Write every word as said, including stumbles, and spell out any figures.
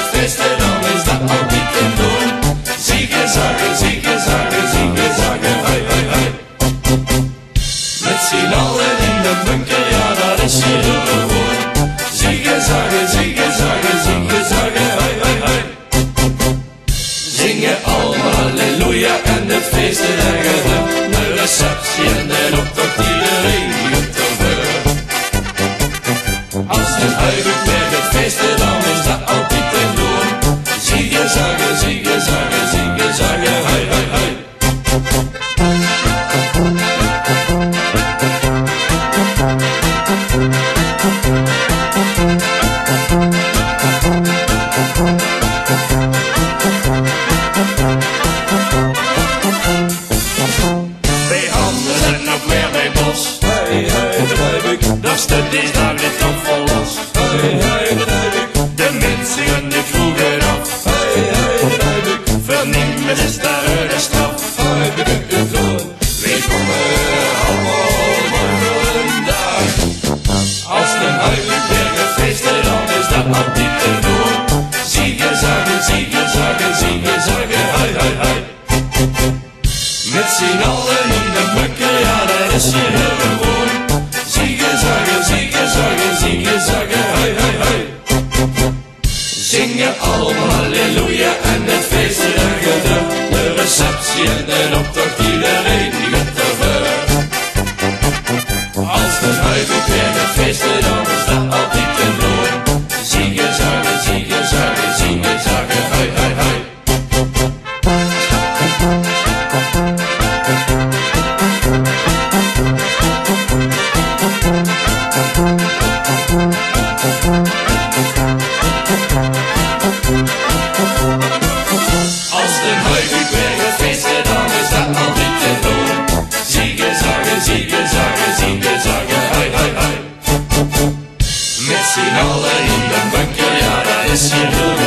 het feesten, dan is dat altijd te doen. Ziegen, zagen, ziegen, zagen, ziegen, zagen, hoi, hoi, hoi. Met z'n allen in de bunker, ja, dat is hier heel gewoon. Ziegen, zagen, ziegen, zagen, ziegen, zagen, hoi, hoi, hoi. Zingen allemaal halleluja en het feest er ergerde. De receptie en de optocht, iedereen die op de veur. Als een huidig bij het feest er, dan is dat altijd te doen. Ziegen, zagen, ziegen, zagen, ziegen, zagen, hoi, hoi, hoi. Bij handen en nog meer bij bos. Hey, hey, begrijp ik. De studies daar ligt nog vol los. Hey, hey, begrijp ik. De mensen gaan de kroegen af. Hey, hey, begrijp ik. Vernemen is daar de straf. Hey, begrijp ik gewoon. We komen allemaal morgen daar. Als de huilen bergen feesten, dan is dat altijd te doen. Ziegen, zagen, ziegen, zagen, ziegen, zagen, hoi, hoi, hoi. Met z'n allen in de bunker, ja, dat is hier heel gewoon. Ziegen, zagen, ziegen, zagen, ziegen, zagen, hoi, hoi, hoi. Zingen allemaal halleluja en het feest er ergerde. De receptie en de optocht, iedereen die gaat ervoor. Als de huidig weer het feest er, dan is dat altijd te doen. Ziegen, zagen, ziegen, zagen, ziegen, zagen, hoi, hoi, hoi. Als de huidig weer het feest er, dan is dat altijd te doen. Ziegen, zagen, ziegen, zagen, ziegen, zagen, hoi, hoi, hoi. Met z'n allen in de bunker, ja, dat is hier heel